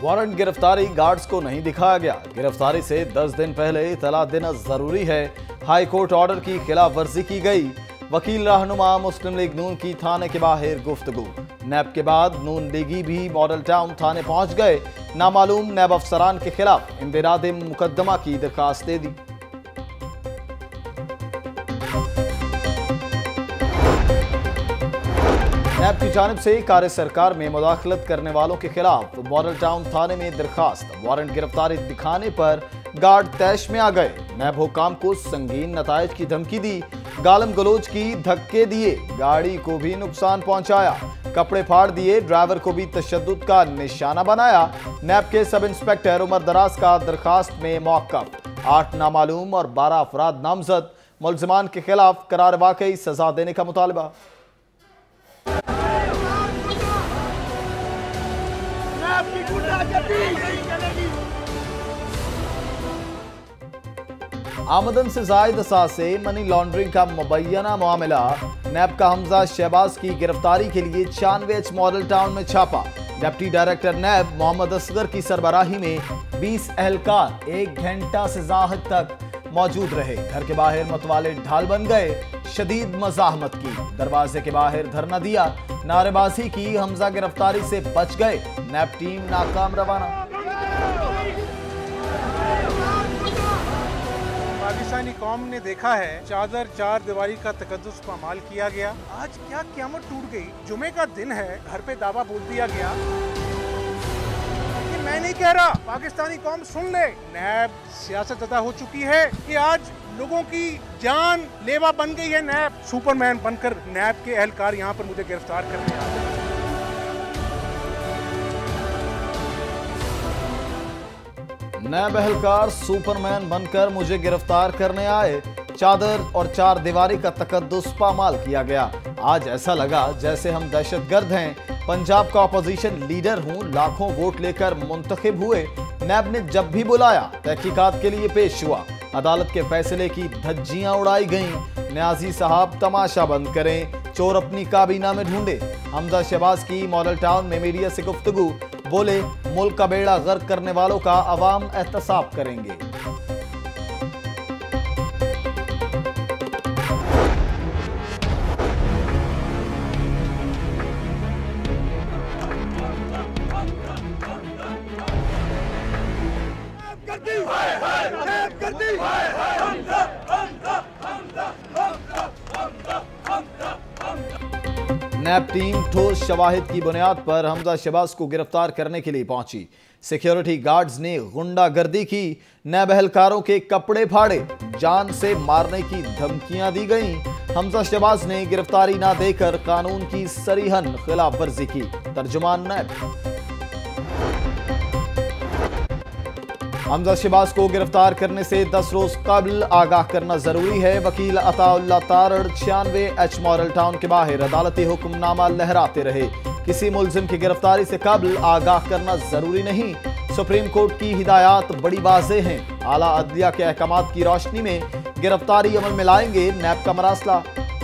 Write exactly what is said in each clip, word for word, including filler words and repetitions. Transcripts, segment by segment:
Warrant गिरफ्तारी guards को नहीं दिखाया गया। गिरफ्तारी से दस दिन पहले इतला देना जरूरी है। हाई कोर्ट ऑर्डर की खिलाफ वर्जी की गई। वकील रहनुमा मुस्लिम लीग नून की थाने के बाहर गुफ्तगू। नैब के बाद नून लीगी भी मॉडल टाउन थाने पहुंच गए। नामालूम नैब अफसरान के खिलाफ इंदिराद मुकदमा की दरखास्त दे दी। नैब की जानिब से कार्य सरकार में मुदाखलत करने वालों के खिलाफ मॉडल टाउन थाने में दरखास्त। वारंट गिरफ्तारी दिखाने पर गार्ड तैश में आ गए। नैब हुकाम को संगीन नतायज की धमकी दी। गालम गलोच की धक्के दिए। गाड़ी को भी नुकसान पहुंचाया। कपड़े फाड़ दिए। ड्राइवर को भी तशद्दुद का निशाना बनाया। नैब के सब इंस्पेक्टर उमर दराज का दरखास्त में मौक़िफ़। आठ नामालूम और बारह अफराद नामजद। मुल्ज़िमान के खिलाफ करार वाकई सजा देने का मुतालबा। आमदन से जायद असासे मनी लॉन्ड्रिंग का मुबैना मामला। नैब का हमजा शहबाज की गिरफ्तारी के लिए छियानवे एच मॉडल टाउन में छापा। Deputy director NAB Mohammad Asghar की सरबराही में बीस एहलकार एक घंटा से ज्यादा तक मौजूद रहे। घर के बाहर मतवाले ढाल बन गए। शदीद मज़ाहमत की। दरवाजे के बाहर धरना दिया। नारेबाजी की। हमजा गिरफ्तारी से बच गए। नैब टीम नाकाम रवाना। पाकिस्तानी कौम ने देखा है चादर चार दीवारी का तकद्दुस पामाल किया गया। आज क्या क़यामत टूट गई। जुमे का दिन है, घर पे दावा बोल दिया गया। लेकिन मैं नहीं कह रहा, पाकिस्तानी कौम सुन ले। नैब सियासत अदा हो चुकी है कि आज लोगों की जान लेवा बन गई है। नैब सुपरमैन बनकर नैब के एहलकार यहाँ पर मुझे गिरफ्तार करने आ गए। नैब एहलकार सुपरमैन बनकर मुझे गिरफ्तार करने आए। चादर और चार दीवारी का तकद्दुस पामाल किया गया। आज ऐसा लगा जैसे हम दहशतगर्द हैं। पंजाब का अपोजिशन लीडर हूं। लाखों वोट लेकर मुंतखब हुए। नैब ने जब भी बुलाया तहकीकात के लिए पेश हुआ। अदालत के फैसले की धज्जियां उड़ाई गईं। न्याजी साहब तमाशा बंद करें। चोर अपनी काबीना में ढूंढे। हमजा शहबाज की मॉडल टाउन में मीडिया से गुफ्तगू। बोले, मुल्क का बेड़ा गर्क करने वालों का अवाम एहतसाब करेंगे। नैब टीम ठोस शवाहिद की बुनियाद पर हमजा शहबाज को गिरफ्तार करने के लिए पहुंची। सिक्योरिटी गार्ड्स ने गुंडागर्दी की। नैब एहलकारों के कपड़े फाड़े। जान से मारने की धमकियां दी गईं। हमजा शहबाज ने गिरफ्तारी ना देकर कानून की सरीहन खिलाफ वर्जी की। तर्जुमान नैब। हमजा शहबाज को गिरफ्तार करने से दस रोज कबल आगाह करना जरूरी है। वकील अताउल्लाह तारड़ छियानवे एच मॉडल टाउन के बाहर अदालती हुक्मनामा लहराते रहे। किसी मुल्जिम की गिरफ्तारी से कबल आगाह करना जरूरी नहीं। सुप्रीम कोर्ट की हिदायत बड़ी वाज़ेह हैं। आला अदलिया के अहकामात की रोशनी में गिरफ्तारी अमल में लाएंगे नैब का मरासला।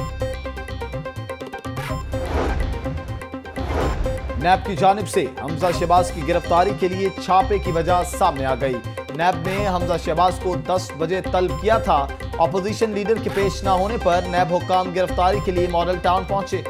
नैब की जानिब से हमजा शहबाज की गिरफ्तारी के लिए छापे की वजह सामने आ गई। नैब ने हमजा शहबाज को दस बजे तलब किया था। अपोजिशन लीडर के पेश न होने पर नैब हुक्काम गिरफ्तारी के लिए मॉडल टाउन पहुंचे।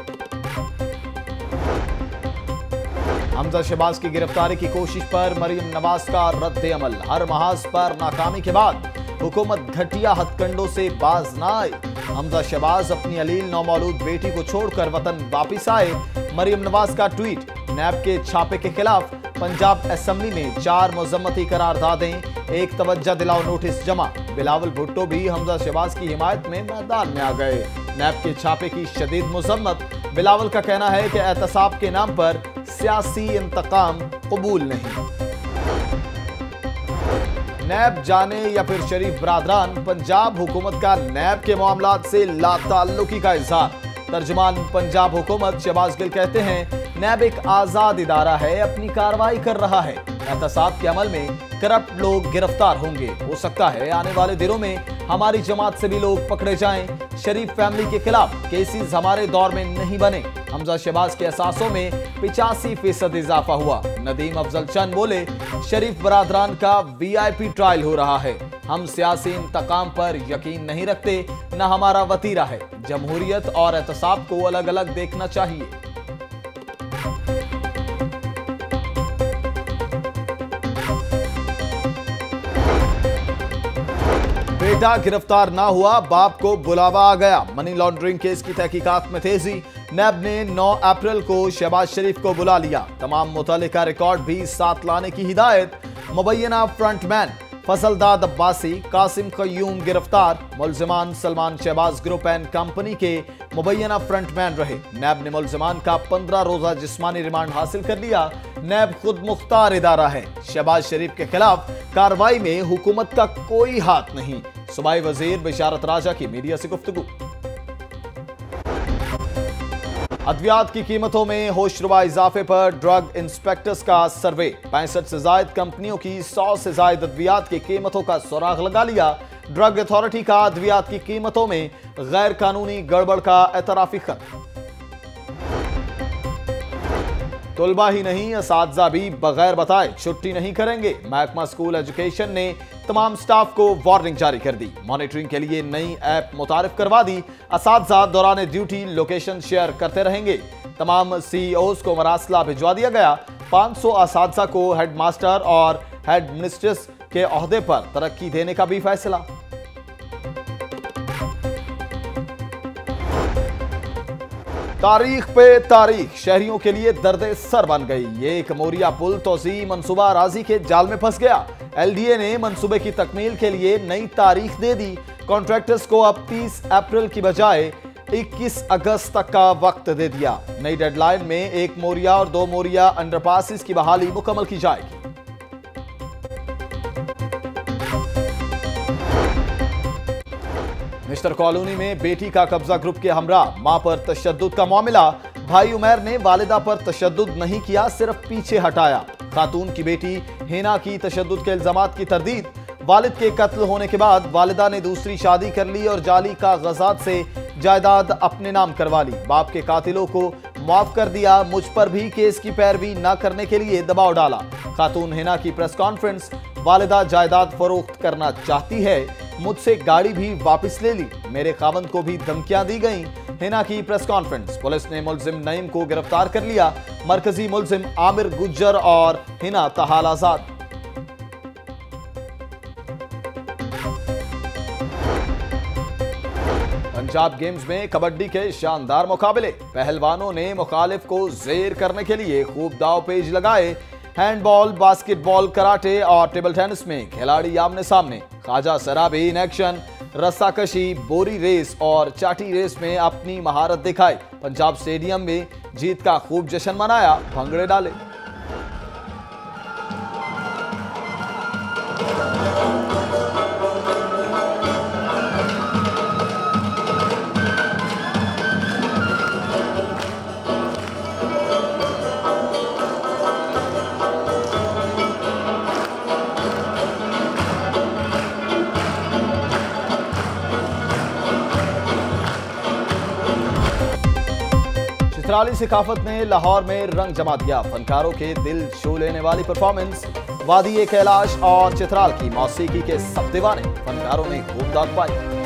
हमजा शहबाज की गिरफ्तारी की कोशिश पर मरियम नवाज का रद्द अमल। हर महाज पर नाकामी के बाद हुकूमत घटिया हथकंडों से बाज न आई। हमजा शहबाज अपनी अलील नौमौलूद बेटी को छोड़कर वतन वापिस आए। मरियम नवाज का ट्वीट। नैब के छापे के खिलाफ पंजाब असेंबली में चार मुज़म्मती करारदादें। एक तवज्जो दिलाओ नोटिस जमा। बिलावल भुट्टो भी हमजा शहबाज की हिमायत में मैदान में आ गए। नैब के छापे की शदीद मुज़म्मत। बिलावल का कहना है कि एहतसाब के नाम पर सियासी इंतकाम कबूल नहीं। नैब जाने या फिर शरीफ बरादरान, पंजाब हुकूमत का नैब के मामलात से लाताल्लुकी का इजहार। तर्जुमान पंजाब हुकूमत शहबाज गिल कहते हैं, नैब एक आजाद इदारा है, अपनी कार्रवाई कर रहा है। एहतसाब के अमल में करप्ट लोग गिरफ्तार होंगे। हो सकता है आने वाले दिनों में हमारी जमात से भी लोग पकड़े जाएं। शरीफ फैमिली के खिलाफ केसेस हमारे दौर में नहीं बने। हमजा शहबाज के एहसासों में पिचासी फीसद इजाफा हुआ। नदीम अफजल चंद बोले, शरीफ बरादरान का वीआईपी ट्रायल हो रहा है। हम सियासी इंतकाम पर यकीन नहीं रखते, न हमारा वतीरा है। जमहूरियत और एहतसाब को अलग अलग देखना चाहिए। बेटा गिरफ्तार ना हुआ, बाप को बुलावा आ गया। मनी लॉन्ड्रिंग केस की तहकीकात में तेजी। नैब ने नौ अप्रैल को शहबाज शरीफ को बुला लिया। तमाम मुतल्लिका रिकॉर्ड भी साथ लाने की हिदायत। मुबैना फ्रंटमैन फजलदाद अब्बासी, कासिम कयूम गिरफ्तार। मुल्जिमान Salman Shahbaz group and company के मुबैना फ्रंटमैन रहे। नैब ने मुल्जिमान का पंद्रह रोजा जिस्मानी रिमांड हासिल कर लिया। नैब खुद मुख्तार इदारा है। शहबाज शरीफ के खिलाफ कार्रवाई में हुकूमत का कोई हाथ नहीं। सूबाई वजीर बिशारत राजा की मीडिया से गुफ्तगू। अद्वियात की कीमतों में होशरुबा इजाफे पर ड्रग इंस्पेक्टर्स का सर्वे। पैंसठ से जायद कंपनियों की सौ से जायद अद्वियात की कीमतों का सुराग लगा लिया। ड्रग अथॉरिटी का अद्वियात की कीमतों में गैर कानूनी गड़बड़ का एतराफी खत। तुलबा ही नहीं, असातिज़ा भी बगैर बताए छुट्टी नहीं करेंगे। महकमा स्कूल एजुकेशन ने तमाम स्टाफ को वार्निंग जारी कर दी। मॉनिटरिंग के लिए नई ऐप मुतारिफ करवा दी। असातिज़ा दौरान ड्यूटी लोकेशन शेयर करते रहेंगे। तमाम सीईओज को मरासला भिजवा दिया गया। पाँच सौ असातिज़ा को हेड मास्टर और हेड मिनिस्ट्रेस के ओहदे पर तरक्की देने का भी फैसला। तारीख पे तारीख शहरियों के लिए दर्द सर बन गई। ये एक मोरिया पुल तोसी मंसूबा राजी के जाल में फंस गया। एलडीए ने मंसूबे की तकमील के लिए नई तारीख दे दी। कॉन्ट्रैक्टर्स को अब तीस अप्रैल की बजाय इक्कीस अगस्त तक का वक्त दे दिया। नई डेडलाइन में एक मोरिया और दो मोरिया अंडरपासिस की बहाली मुकम्मल की जाएगी। मिस्टर कॉलोनी में बेटी का कब्जा ग्रुप के हमरा। मां पर तशद्दुद का मामला। भाई उमैर ने वालिदा पर तशद्दुद नहीं किया, सिर्फ पीछे हटाया। खातून की बेटी हिना की तशद्दुद के इल्जामात की तरदीद। वालिद के कत्ल होने के बाद वालिदा ने दूसरी शादी कर ली और जाली कागजात से जायदाद अपने नाम करवा ली। बाप के कातिलों को माफ कर दिया। मुझ पर भी केस की पैरवी न करने के लिए दबाव डाला। खातून हिना की प्रेस कॉन्फ्रेंस। वालिदा जायदाद फरोख्त करना चाहती है, मुझसे गाड़ी भी वापस ले ली। मेरे खावंद को भी धमकियां दी गईं। हिना की प्रेस कॉन्फ्रेंस। पुलिस ने मुल्जिम नईम को गिरफ्तार कर लिया। मरकजी मुल्जिम आमिर गुज्जर और हिना तहाल आजाद। पंजाब गेम्स में कबड्डी के शानदार मुकाबले। पहलवानों ने मुखालिफ को जेर करने के लिए खूब दाव पेज लगाए। हैंडबॉल, बास्केटबॉल, कराटे और टेबल टेनिस में खिलाड़ी आमने सामने। Khwaja सराबी in action. रस्साकशी, बोरी रेस और चाटी रेस में अपनी महारत दिखाई। पंजाब स्टेडियम में जीत का खूब जश्न मनाया, भंगड़े डाले। चित्राली सकाफत ने लाहौर में रंग जमा दिया। फनकारों के दिल छू लेने वाली परफॉर्मेंस। वादी कैलाश और चित्राल की मौसीकी के सब दीवाने। फनकारों ने खूब दाद पाई।